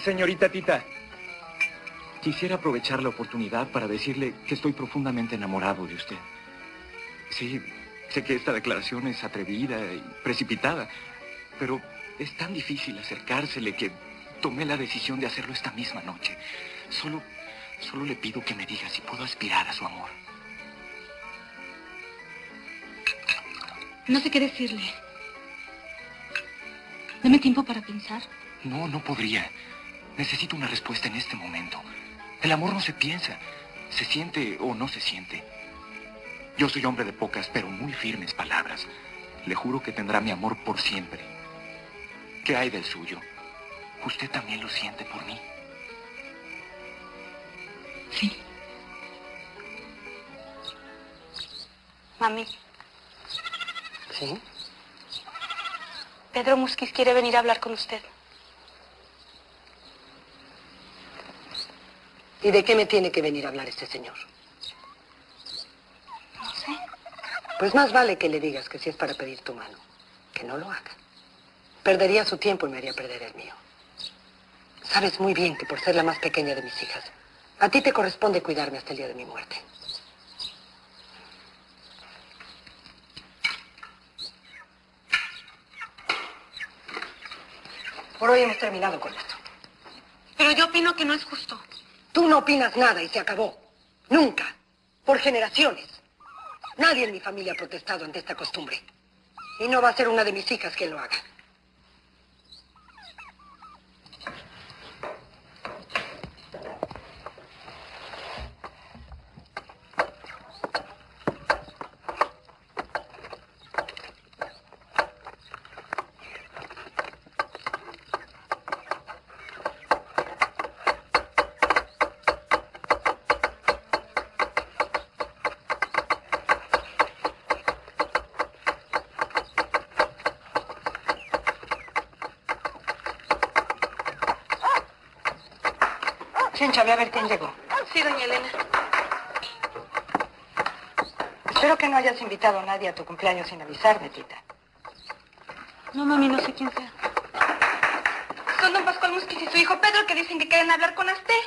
Señorita Tita, quisiera aprovechar la oportunidad para decirle que estoy profundamente enamorado de usted. Sí, sé que esta declaración es atrevida y precipitada, pero es tan difícil acercársele que tomé la decisión de hacerlo esta misma noche. Solo le pido que me diga si puedo aspirar a su amor. No sé qué decirle. Deme tiempo para pensar. No podría. Necesito una respuesta en este momento. El amor no se piensa, se siente o no se siente. Yo soy hombre de pocas, pero muy firmes palabras. Le juro que tendrá mi amor por siempre. ¿Qué hay del suyo? ¿Usted también lo siente por mí? Sí. Mami. ¿Sí? Pedro Musquiz quiere venir a hablar con usted. ¿Y de qué me tiene que venir a hablar este señor? No sé. Pues más vale que le digas que si es para pedir tu mano, que no lo haga. Perdería su tiempo y me haría perder el mío. Sabes muy bien que por ser la más pequeña de mis hijas, a ti te corresponde cuidarme hasta el día de mi muerte. Por hoy hemos terminado con esto. Pero yo opino que no es justo. Tú no opinas nada y se acabó. Nunca. Por generaciones. Nadie en mi familia ha protestado ante esta costumbre. Y no va a ser una de mis hijas quien lo haga. Chencha, ve a ver quién llegó. Sí, doña Elena. Espero que no hayas invitado a nadie a tu cumpleaños sin avisarme, Tita. No, mami, no sé quién sea. Son don Pascual Musquiz y su hijo Pedro que dicen que quieren hablar con usted.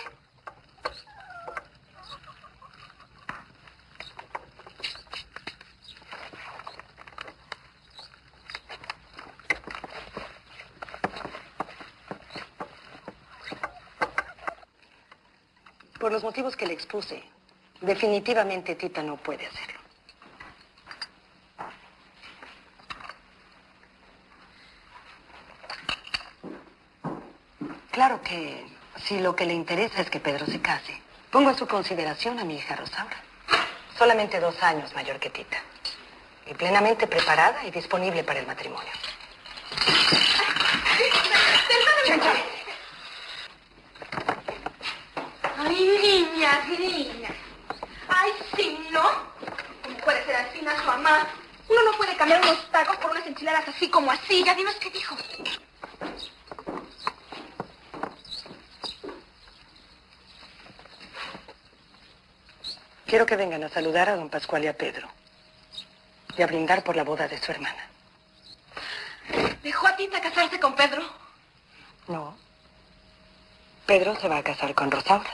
Por los motivos que le expuse, definitivamente Tita no puede hacerlo. Claro que si lo que le interesa es que Pedro se case, pongo en su consideración a mi hija Rosaura. Solamente 2 años mayor que Tita. Y plenamente preparada y disponible para el matrimonio. ¡Chencha! Ay, niña. Ay, sí, ¿no? ¿Cómo puede ser así, su mamá? Uno no puede cambiar unos tacos por unas enchiladas así como así. Ya dinos qué dijo. Quiero que vengan a saludar a don Pascual y a Pedro. Y a brindar por la boda de su hermana. ¿Dejó a Tita casarse con Pedro? No. Pedro se va a casar con Rosaura.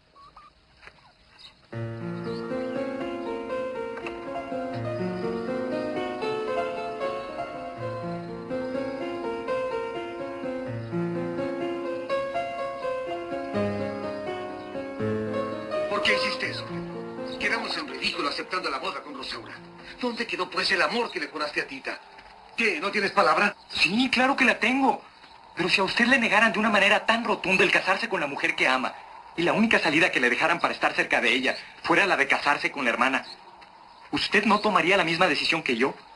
¿Por qué hiciste eso? Quedamos en ridículo aceptando la boda con Rosaura. ¿Dónde quedó pues el amor que le juraste a Tita? ¿Qué? ¿No tienes palabra? Sí, claro que la tengo. Pero si a usted le negaran de una manera tan rotunda el casarse con la mujer que ama, y la única salida que le dejaran para estar cerca de ella fuera la de casarse con la hermana, ¿usted no tomaría la misma decisión que yo?